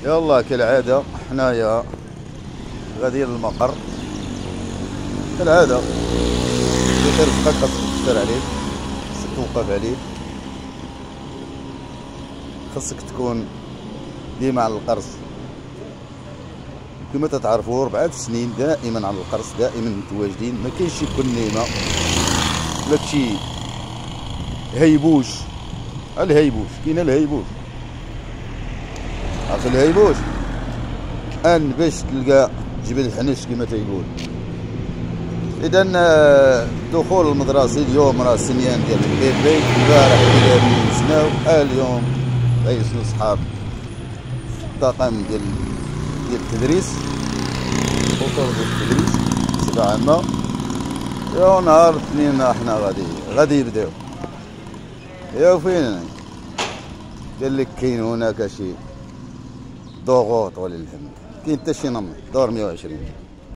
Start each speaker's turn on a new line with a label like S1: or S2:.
S1: يلا كالعادة حنايا غاديين للمقر كالعادة. غير رزقك خاصك تفطر عليه، خاصك توقف عليه، خاصك تكون ديما على القرص. كما تتعرفوا 4 سنين دائما على القرص، دائما متواجدين، ما كاينش شي كنيمه ولا شي هيبوش. الهيبوش كاين، الهيبوش عرفت الهيبوش ان باش تلقى جبل الحنش كما تيقول. اذا الدخول المدرسي اليوم راه سنيان ديال البيبي، البارح كلابين سناو، اليوم غيسنو صحاب الطاقم ديال التدريس، خطوط ديال التدريس بصفة عامة. يا نهار الاثنين حنا غادي يبداو. يا فين قال لك كاين هناك شي ضغوط ولله الحمد، كاين حتى شي نمط دور 120.